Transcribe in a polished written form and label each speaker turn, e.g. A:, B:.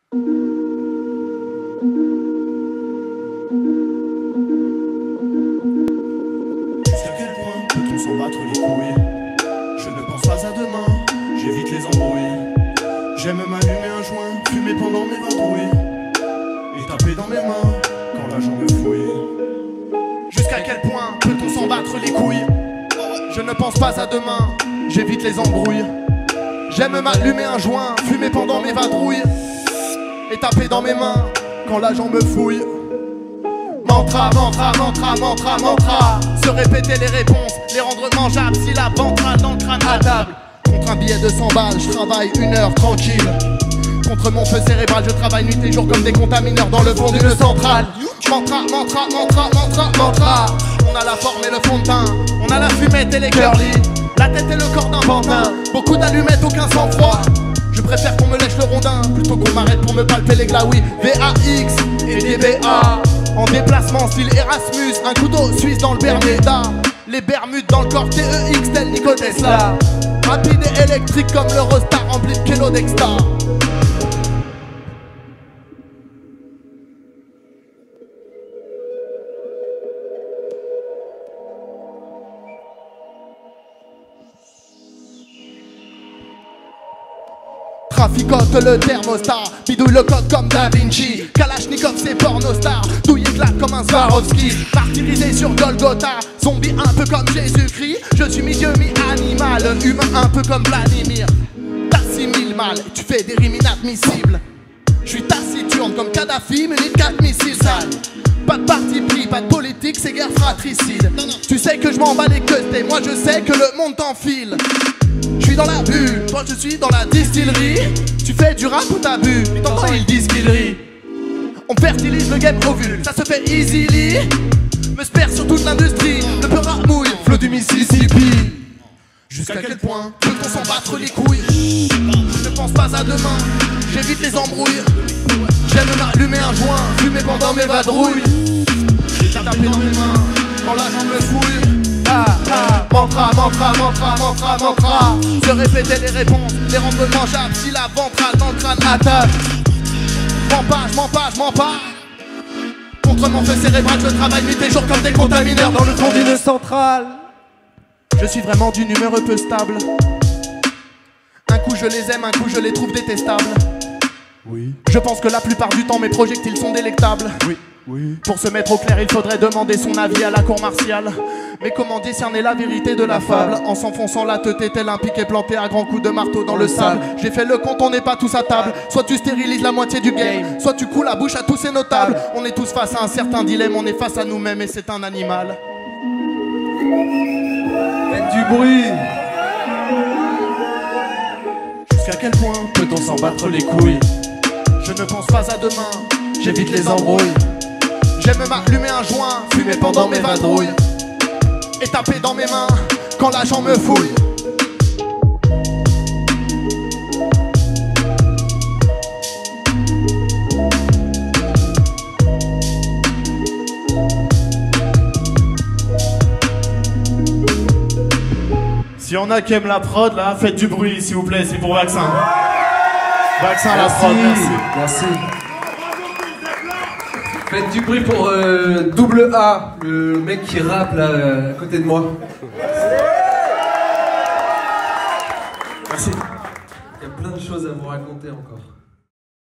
A: Jusqu'à quel point peut-on s'en battre les couilles? Je ne pense pas à demain, j'évite les embrouilles. J'aime m'allumer un joint, fumer pendant mes vadrouilles et taper dans mes mains quand la jambe me fouille. Jusqu'à quel point peut-on s'en battre les couilles? Je ne pense pas à demain, j'évite les embrouilles. J'aime m'allumer un joint, fumer pendant mes vadrouilles et taper dans mes mains quand la jambe me fouille. Mantra, mantra, mantra, mantra, mantra. Se répéter les réponses, les rendre mangeables. Si la ventrale dans le crâne à table. Contre un billet de 100 balles, je travaille 1 heure tranquille. Contre mon feu cérébral, je travaille nuit et jour comme des contamineurs dans le fond d'une centrale. Mantra, mantra, mantra, mantra, mantra. On a la forme et le fond de teint, on a la fumette et les curly, la tête et le corps d'un pantin. Beaucoup d'allumettes, aucun sang-froid. Je préfère qu'on me lèche le rondin plutôt qu'on m'arrête pour me palper les glaouis. VAX et DBA. En déplacement style Erasmus, un couteau suisse dans le Bermuda. Les Bermudes dans le corps TEX tel Nico Tesla. Rapide et électrique comme l'Eurostar rempli de kilos d'exta. Traficote le thermostat, bidouille le code comme Da Vinci. Kalachnikov c'est pornostar, douille éclate comme un Swarovski. Martyrisé sur Golgotha, zombie un peu comme Jésus-Christ. Je suis mi-dieu, mi-animal, humain un peu comme Vladimir. T'assimiles mal, tu fais des rimes inadmissibles. Je suis taciturne comme Kadhafi, muni de 4 missiles sales. Pas de parti pris, pas de politique, c'est guerre fratricide. Tu sais que je m'en bats les queues, moi je sais que le monde t'enfile. Je suis dans la bulle, toi je suis dans la distillerie. Tu fais du rap ou t'as bu, t'entends ils disent qu'ils rient. On fertilise le game ovule, ça se fait easily. Me spère sur toute l'industrie, le peur mouille, flot du Mississippi. Jusqu'à quel point peut-on s'en battre les couilles? Je ne pense pas à demain, j'évite les embrouilles. J'aime m'allumer un joint, fumer pendant mes vadrouilles. J'ai tapé dans mes mains quand la jambe me fouille. Mantra, mantra, mantra, mantra, mantra. Se répéter les réponses, les rendre mangeables. Si la ventrale dans le crâne à table. J'mens pas, j'mens pas, j'mens pas. Contre mon feu cérébral, je travaille nuit et jour comme des contamineurs dans le fond d'une centrale. Je suis vraiment d'une humeur peu stable. Un coup je les aime, un coup je les trouve détestables. Oui. Je pense que la plupart du temps mes projectiles sont délectables. Oui. Oui. Pour se mettre au clair, il faudrait demander son avis à la cour martiale. Mais comment discerner la vérité de la fable en s'enfonçant la tête tel un piquet planté à grands coups de marteau dans le sable. J'ai fait le compte, on n'est pas tous à table. Soit tu stérilises la moitié du game, soit tu coules la bouche à tous ces notables. On est tous face à un certain dilemme, on est face à nous-mêmes et c'est un animal.
B: Faites du bruit.
A: Jusqu'à quel point peut-on s'en battre les couilles? Je ne pense pas à demain, j'évite les embrouilles. J'aime m'allumer un joint, fumer pendant mes vadrouilles et taper dans mes mains quand la jambe me fouille. Si on a qui aime la prod là, faites du bruit s'il vous plaît, c'est pour Vaccin. Vaccin la prod, merci.
B: Merci. Faites du bruit pour Double A, le mec qui rappe là à côté de moi.
A: Merci.
B: Il y a plein de choses à vous raconter encore.